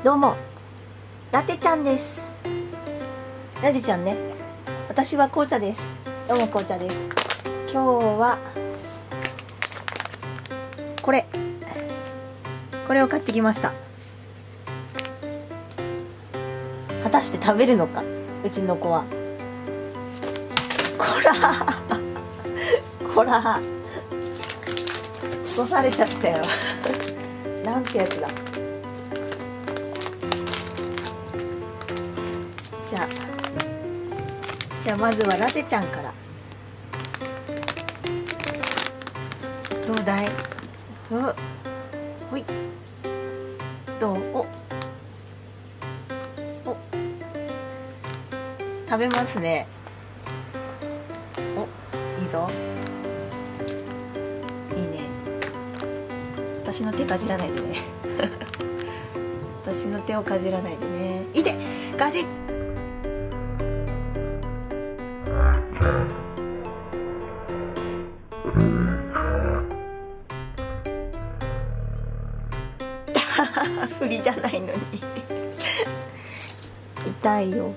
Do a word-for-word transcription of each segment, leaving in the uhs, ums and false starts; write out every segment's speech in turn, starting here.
どうも、ラテちゃんです。ラテちゃんね。私は紅茶です。どうも紅茶です。今日はこれこれを買ってきました。果たして食べるのか、うちの子は。こらこら干されちゃったよなんてやつだ。じゃあじゃあまずはラテちゃんから。ちょうだい。うほい。どう？おお食べますね。お、いいぞ。いいね。私の手かじらないでね私の手をかじらないでね。いてガジッ振りじゃないのに痛いよ。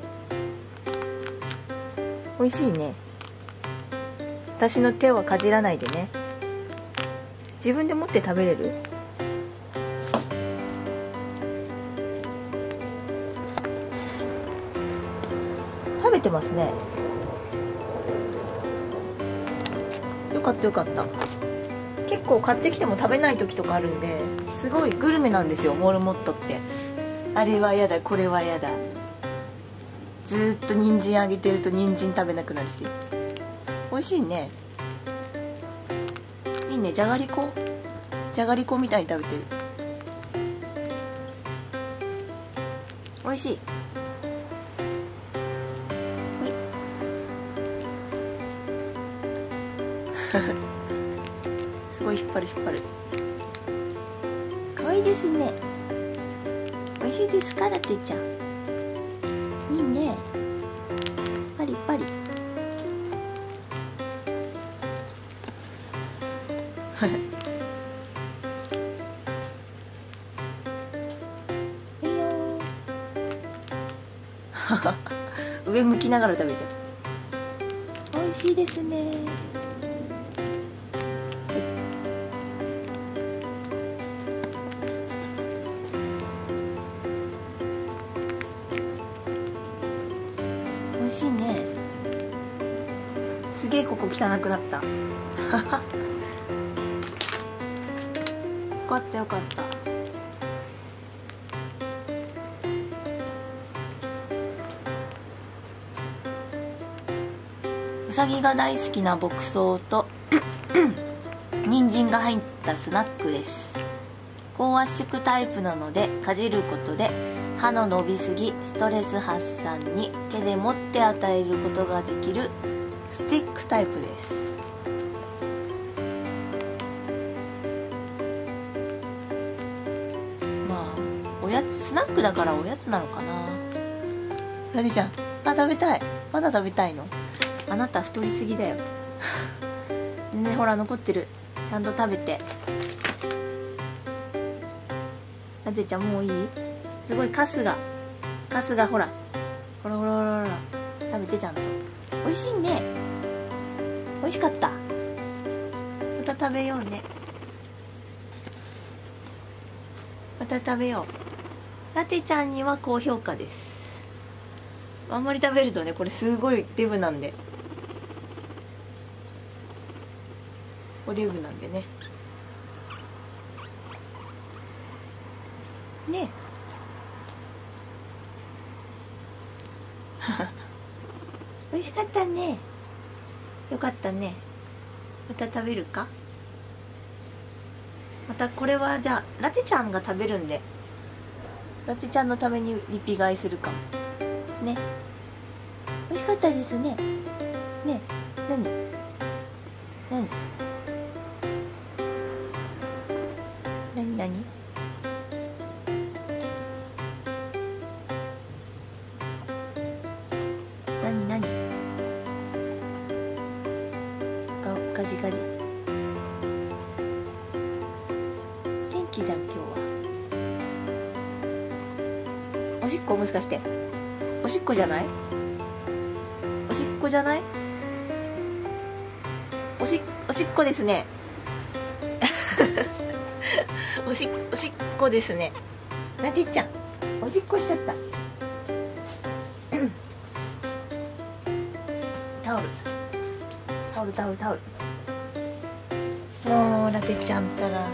美味しいね。私の手はかじらないでね。自分で持って食べれる？食べてますね。よかったよかった。結構買ってきても食べない時とかあるんで、すごいグルメなんですよ、モルモットって。あれはやだ、これはやだ。ずーっと人参あげてると人参食べなくなるし。美味しいね。いいね。じゃがりこじゃがりこみたいに食べてる。美味しい。ほいすごい引っ張る引っ張る。可愛いですね。美味しいですか、ラテちゃん。いいね。パリパリいいよ上向きながら食べちゃう。美味しいですね。美味しいね。すげえここ汚くなったよかったよかった。うさぎが大好きな牧草と人参が入ったスナックです。高圧縮タイプなので、かじることで歯の伸びすぎ、ストレス発散に手で持って与えることができるスティックタイプです。まあおやつ、スナックだからおやつなのかな。ラテちゃん、あ、食べたい。まだ食べたいの？あなた太りすぎだよね。ほら残ってる。ちゃんと食べて。ラテちゃんもういい？すごいカスがカスがほらほらほらほらほら食べて。ちゃんと美味しいね。美味しかった。また食べようね。また食べよう。ラテちゃんには高評価です。あんまり食べるとね、これすごいデブなんで、おデブなんでね。ね美味しかったね。よかったね。また食べるか？またこれはじゃあラテちゃんが食べるんで、ラテちゃんのためにリピ買いするかもね。美味しかったですね。ね、なになになになになになにガジガジ。元気じゃん今日は。 おしっこもしかしておしっこじゃない？おしっこじゃない？おしおしっこですねおしおしっこですね。なてっちゃんおしっこしちゃったタオルタオルタオルタオル。もうラテちゃんったら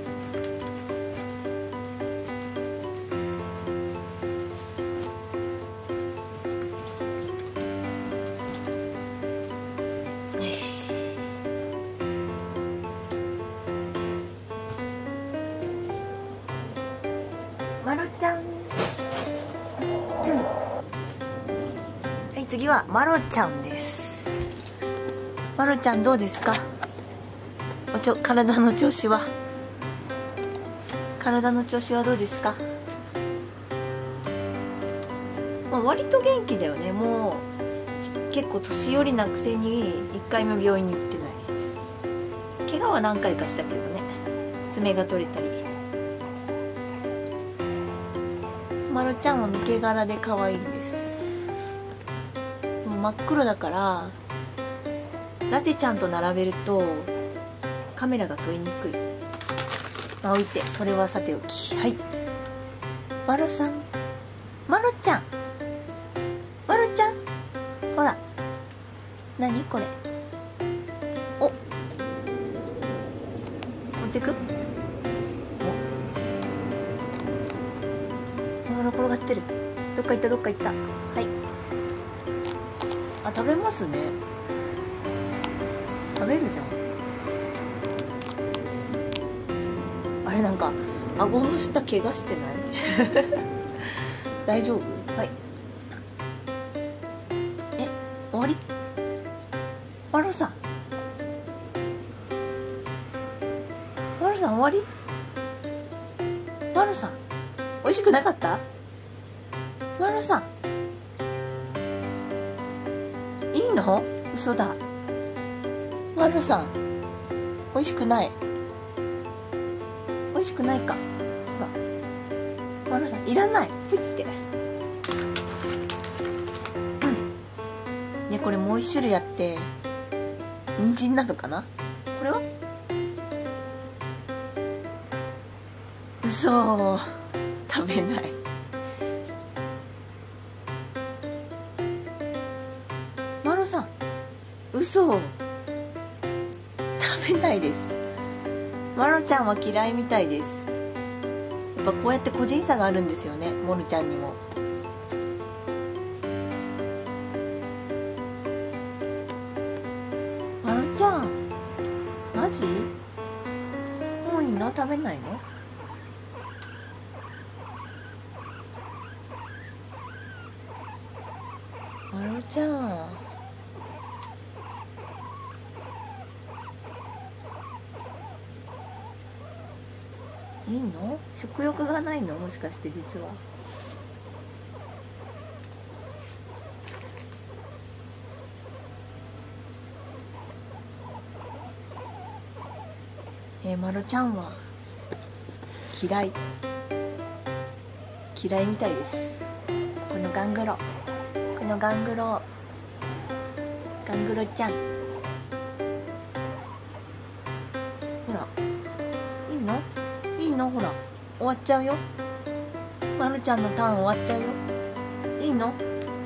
まろちゃん、うん、はい次はまろちゃんです。まろちゃんどうですか？おちょ体の調子は体の調子はどうですか？まあ、割と元気だよね。もう結構年寄りなくせにいっかいも病院に行ってない。怪我は何回かしたけどね。爪が取れたり。まろちゃんは抜け殻で可愛いんです。もう真っ黒だからラテちゃんと並べるとカメラが撮りにくい。まあ置いて、それはさておき。はい、まろさん、まろちゃん、まろちゃん、ほら何これ、お持ってく、おほら転がってる。どっか行ったどっか行った。はい、あ食べますね。食べるじゃん。あれなんか顎の下怪我してない大丈夫？はい、え終わり？まろさんまろさん終わり？まろさん美味しくなかった？まろさんいいの？嘘だ。まろさん美味しくない。美味しくないか。ほら、まろさんいらない。ぷいって。うん。でこれもう一種類あって、人参なのかな？これは？嘘。食べない。まろさん、嘘。食べないです。まろちゃんは嫌いみたいです。やっぱこうやって個人差があるんですよね、もろちゃんにも。まろちゃんマジ？もういいの？食べないの？まろちゃんいいの？食欲がないの？もしかして実は。えー、まろちゃんは嫌い嫌いみたいです。このガングロこのガングロガングロちゃん、ほらいいの？いいの？ほら終わっちゃうよ。まろちゃんのターン終わっちゃうよ。いいの？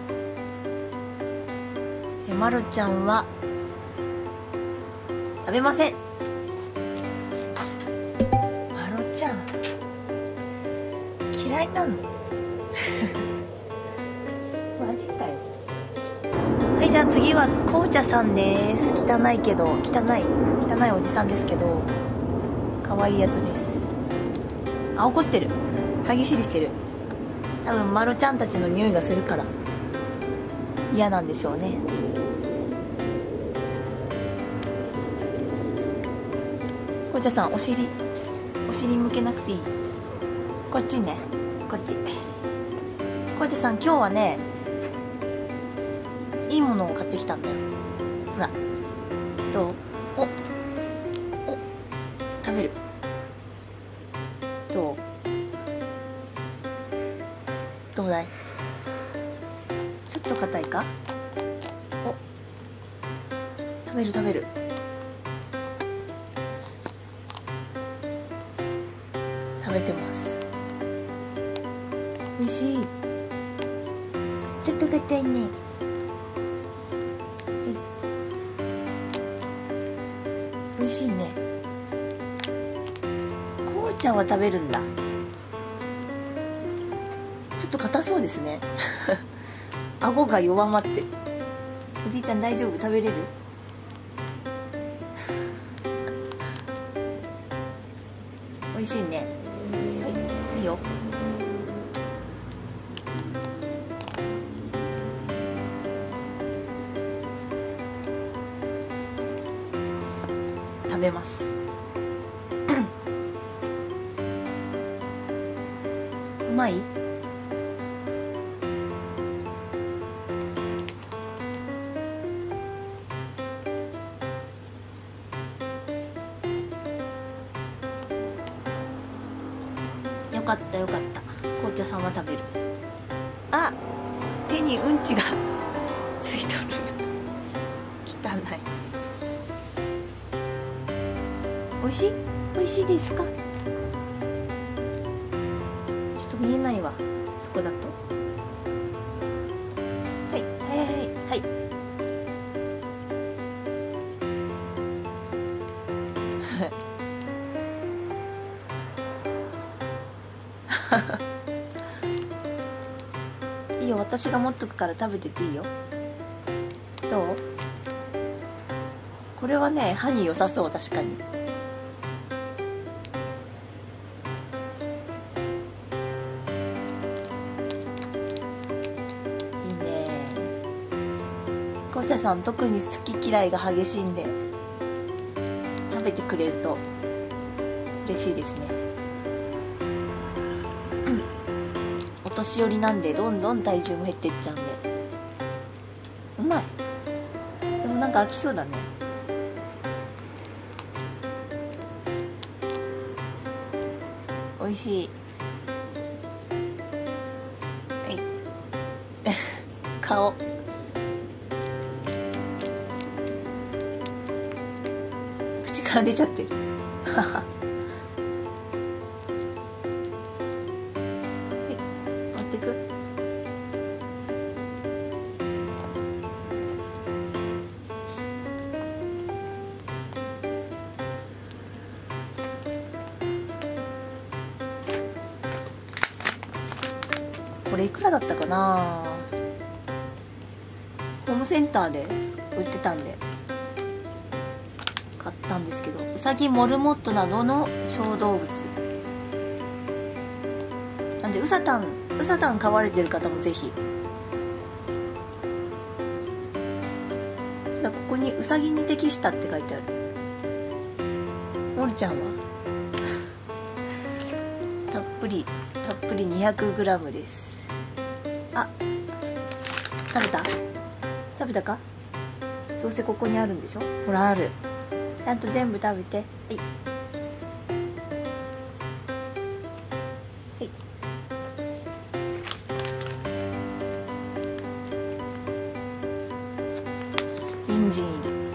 えまろちゃんは食べません。まろちゃん嫌いなの？マジかよ。はい、じゃあ次は紅茶さんです。汚いけど汚い汚いおじさんですけど可愛いやつです。あ、怒ってる。歯ぎしりしてる。多分まろちゃんたちの匂いがするから嫌なんでしょうね。紅茶さんお尻お尻向けなくていい。こっちね、こっち。紅茶さん今日はねいいものを買ってきたんだよ。ほらどう？おお食べる。どう？ どうだい？ちょっと硬いか？お、食べる食べる。食べてます。美味しい。ちょっと硬いね。はい。美味しいね。こうちゃんは食べるんだ。ちょっと硬そうですね。顎が弱まって。おじいちゃん大丈夫？食べれる？美味しいね。はい、いいよ。食べます。うまい？よかったよかった。紅茶さんは食べる。あ、手にうんちがついとる。汚い。美味しい？美味しいですか？ちょっと見えないわ、そこだと。はいはいはいはい。いいよ、私が持っとくから食べてていいよ。どう？これはね、歯に良さそう。確かに。いいね。紅茶さん特に好き嫌いが激しいんで、食べてくれると嬉しいですね。お年寄りなんでどんどん体重も減っていっちゃうんで。うまい。でもなんか飽きそうだね。美味しい。はい。顔。口から出ちゃってる。持ってく。これいくらだったかな。ホームセンターで売ってたんで買ったんですけど、ウサギ、モルモットなどの小動物なんで、ウサタンウサタン飼われてる方もぜひ。だここにウサギに適したって書いてある。モルちゃんはたっぷりたっぷり にひゃくグラム です。あ、食べた？食べたか？どうせここにあるんでしょ。ほら、ある。ちゃんと全部食べて。はい。はい。人参入り。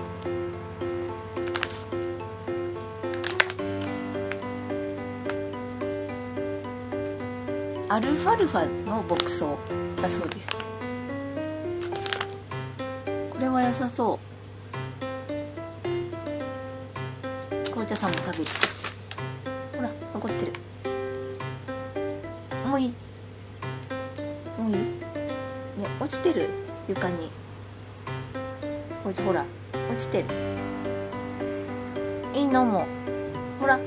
アルファルファの牧草だそうです。これは良さそう。紅茶さんも食べるし。ほら、残ってる。もういい？もういい？ね、落ちてる、床に。こいつほら、落ちてる。いいのも。ほら、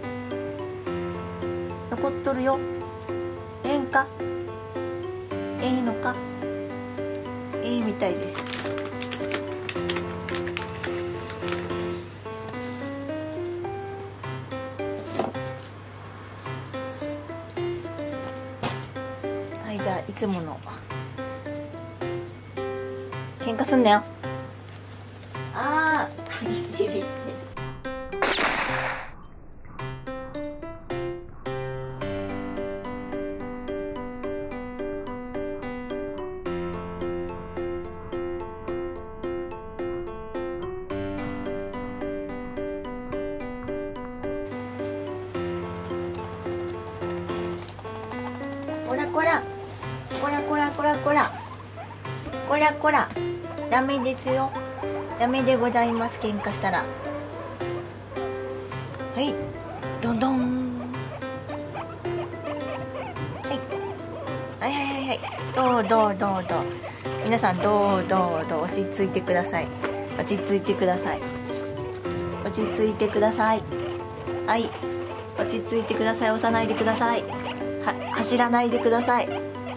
残っとるよ。ええんか？ええのか？ええみたいです。はい、じゃあいつもの。喧嘩すんなよ。ああ、ぎっしりしてる。 こらこらこらこら、ダメですよ、ダメでございます。喧嘩したら。はい、どんどん。はいはいはいはいはい、どうどうどうどう、皆さんどうどうどう、落ち着いてください、落ち着いてください、落ち着いてください。はい、落ち着いてください。押さないでください。は走らないでください。プ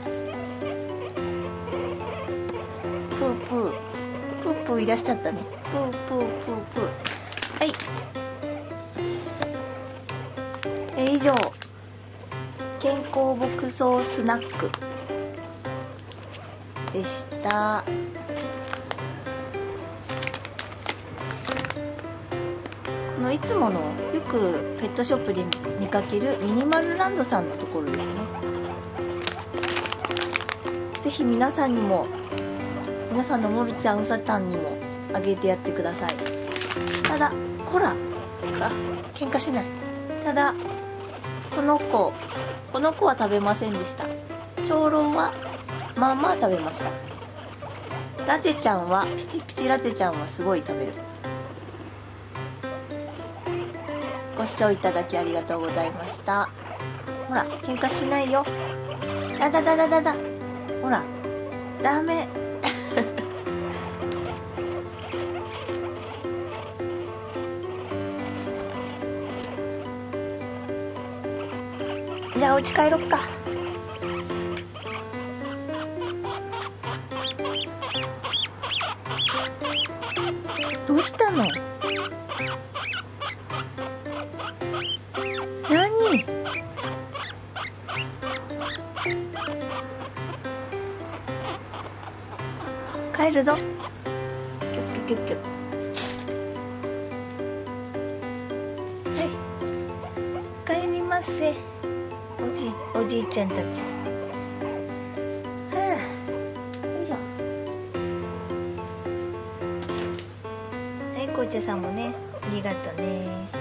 ープープープーいらっしゃったね。プープープープー。はい、え以上、健康牧草スナックでした。このいつものよくペットショップで見かけるミニマルランドさんのところですね。ぜひ皆さんにも、皆さんのモルちゃん、ウサタンにもあげてやってください。ただこらか喧嘩しない。ただこの子この子は食べませんでした。長老はまあまあ食べました。ラテちゃんはピチピチラテちゃんはすごい食べる。ご視聴いただきありがとうございました。ほら喧嘩しないよ。だだだだだだ、ほらダメじゃあお家帰ろっか。どうしたの？何？帰るぞ。キュッキュッキュッキュッ。はい、帰りますせ。おじおじいちゃんたち。はあ、よいしょ。はい、紅茶さんもね、ありがとうね。